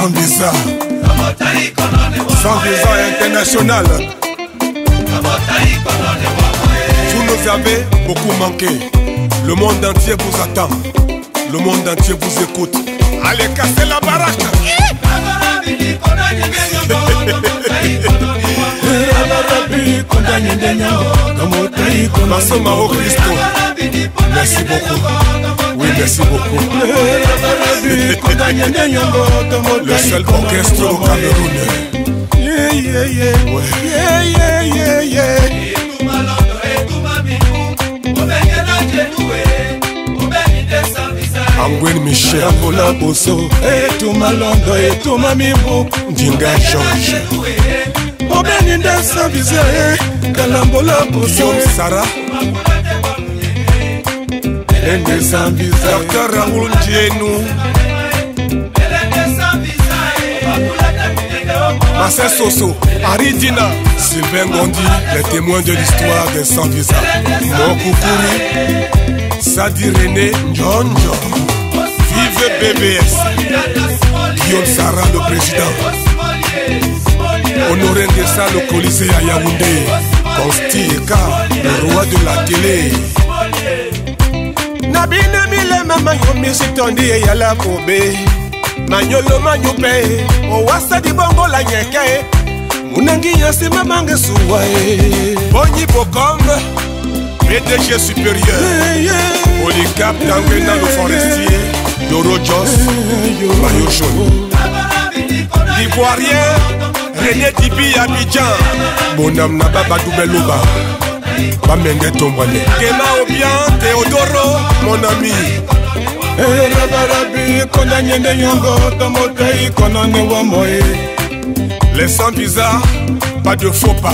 Sans visa. Sans visa international. Vous nous avez beaucoup manqué. Le monde entier vous attend. Le monde entier vous écoute. Allez casser la baraque. Massoma au Christo. Merci beaucoup. Oui, merci beaucoup. Le seul orchestre au Cameroun. Angwen Michel Ambola Bosso tout Malondo et tout Mamimbo Dinga George Obeni sans visa Kalambola Bosso Sarah Elende sans visa Dr Raoul Dienou Marcel Soso Aridina Sylvain Gondi, les témoins de l'histoire des sans visa Mokukuri Sadi René Njonjo Vive BBS Guillaume Sarah le président Honoré Ndessa le Colisée à Yaoundé Consti Eka le roi de la télé Nabine Mile Mama Yomi Sitondi et Yala Kobe Manyolo Manyupe Owasa di Bongo la Nyeke Munangi Yase Mamange Suwae Bonyi Bokombe PDG supérieur Polycap Dangena le forestier Doro Jos Mayo Jaune L'Ivoirien René Tibi Abidjan Bonam Nababa Doubelouba Bamende Tombane Kema Obian Théodoro mon ami Les sans visa pas de faux pas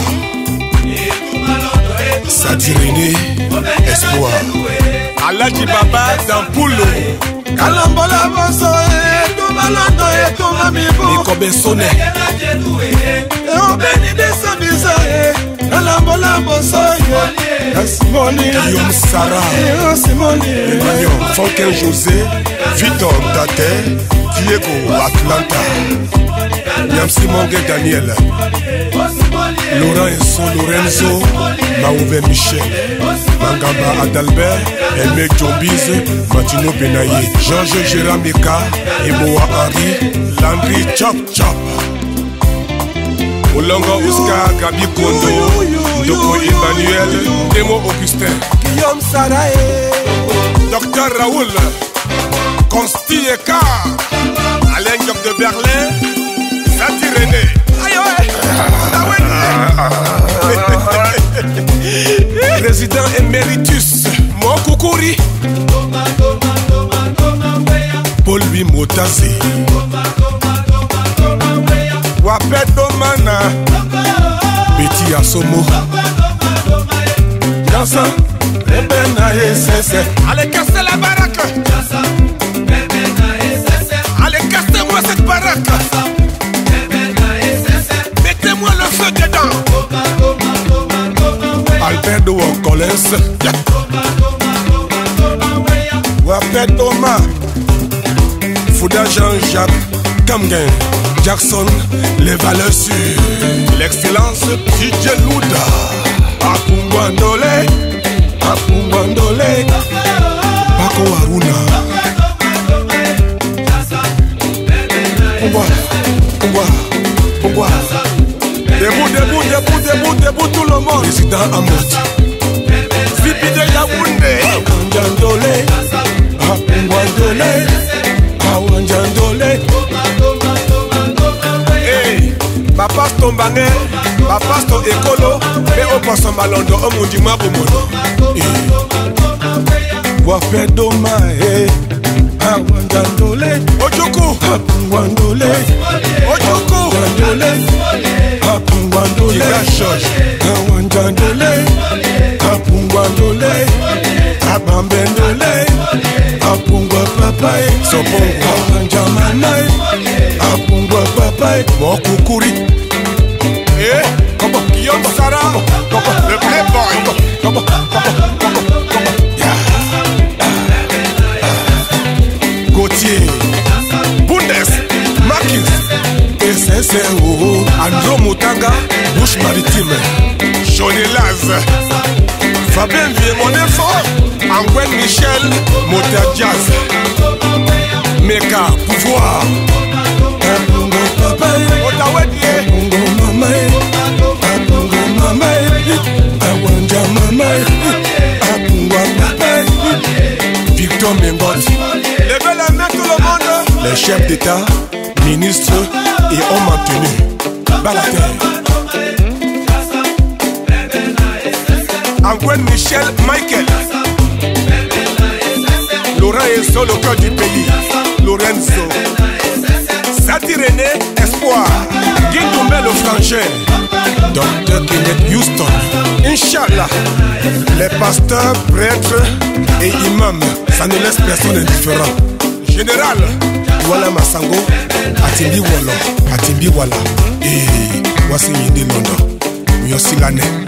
Sadirine, espoir. Aladji Baba Dampulo. Kalambola Bosso tout Malondo et tout Mamibo Nikobe Sonne Obeni de sans visa Kalambola Bosso Simoni Guillaume Sarah Emmanuel Fonken José Victor Tate Diego Atlanta Niam Simongue Daniel Laurent Enso Lorenzo Maouve Michel Mangamba Adalbert Aimé Jombize Matino Benaye Georges Jéramika Emoa Henri Landry Chop Chop Olongo Oscar Gabi Kondo Doko Emmanuel Demo Augustin Guillaume Sarae Dr Raoul Consti Eka Alain Diop de Berlin Sati René Président éméritus Mokukuri Paul Louis Motazi Wapet Domana Betty Asomo Dansa Rebena SSE Allez casser la baraque Allez cassez-moi cette baraque Mettez-moi le feu dedans Alberto Collins Wapet Thomas Fouda Jean-Jacques Kamgen Jackson Les valeurs sûres L'excellence DJ Louda Apungwandole Paco Aruna Pourquoi Debout tout le monde Président Amot Zipi de Yaoundé Awanjandole Hey Papas Tombangé Papas to Ekolo Mais au poisson Malondo Au Moudima Bomono Wafé Doma Awanjandole Ojoku Awanjandole Ojoku Apungwandole Awanjandole Apungwandole Abambendole Apungwa papai Sopongwa Awanjamanai Apungwa papai Mokukuri Guillaume Sarah Le playboy Gauthier Bundes Marquis Sengo, Andro Moutanga, Bouche Maritime, Johnny Laz, Fabien Viemonefo, Angwen Michel, Moteur Jazz, Meka, Pouvoir, Otawedie, Victor Mengot, levez la main tout le monde. Les chefs d'État, ministres et hommes en tenue, Balater, Angwen Michel Michael, Laurent Esso, le cœur du pays, Lorenzo, Sati René, Espoir, Guy Doumbé le frangin, Dr. Kenneth Houston, Inch'Allah, les pasteurs, prêtres et imams, ça ne laisse personne indifférent. Général, Douala Massango, Atimbi Wala, et voici Yindi London, Miosilane.